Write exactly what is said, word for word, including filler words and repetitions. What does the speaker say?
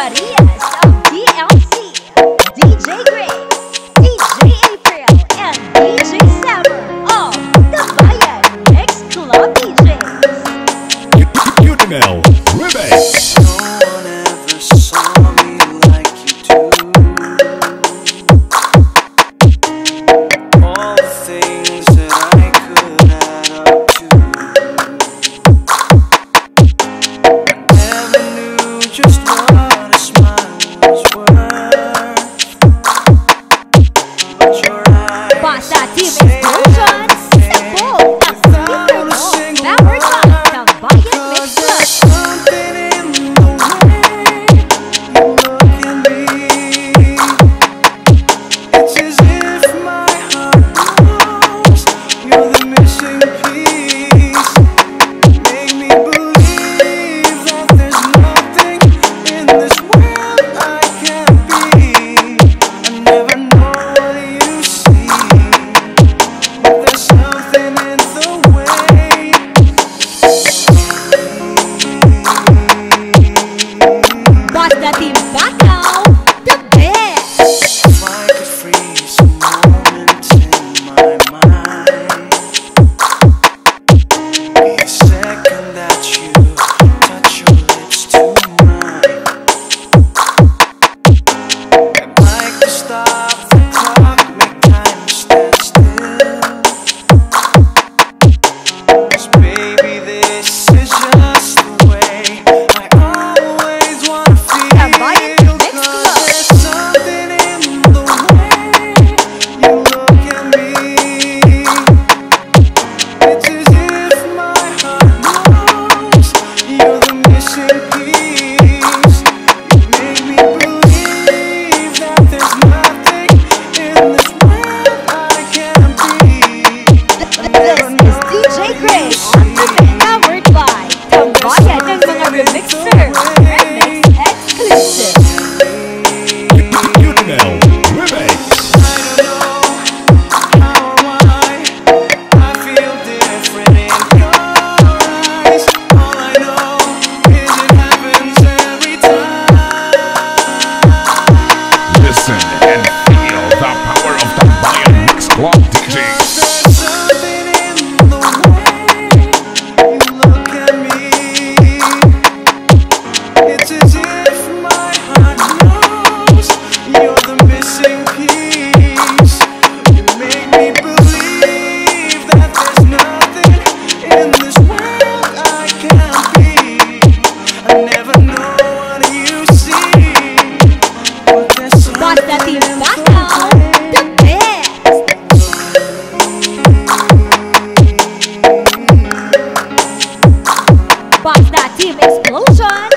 Marias of T M C, D J Grace, D J April, and D J Summer of Tambayan Mix Club D Js. Eudemel, Remix. No one ever saw me like you do. All the things that I could add up to, I never knew just what a smile was worth. But your eyes Basta Team said Explosion, Sabog at Speaker Mo, powered by Tambayan Mix Club. something in the way you look at me. It's as if my heart knows you're the missing piece. Make me believe that there's nothing in this world I can't be. I never know what you see, but there's something in the way. Basta Team PAKAW, the best! If I could freeze a moment in my mind, be the second that you touch your lips to mine. I'd like to stop the clock, make time stand still. 'Cause baby, this is just the way I always wanna feel. Tambayan Mix Club. 'Cause there's something in the way you look at me. It's as if my heart knows you're the missing piece. You make me believe that there's nothing in this world I can't be. I never This is D J Grace on the best, powered by Tambayan ng mga remixer, remix exclusive. Eudemel, Remix. I don't know how or why I feel different in your eyes. All I know is it happens every time. Listen and feel the power of Tambayan Mix Club D Js. There's something in the way you look at me. It's as if my heart knows you're the missing piece. You make me believe that there's nothing in this world I can't be. I never know what you see, but there's Basta something Team in the PAKAW, the best! Basta Team Explosion,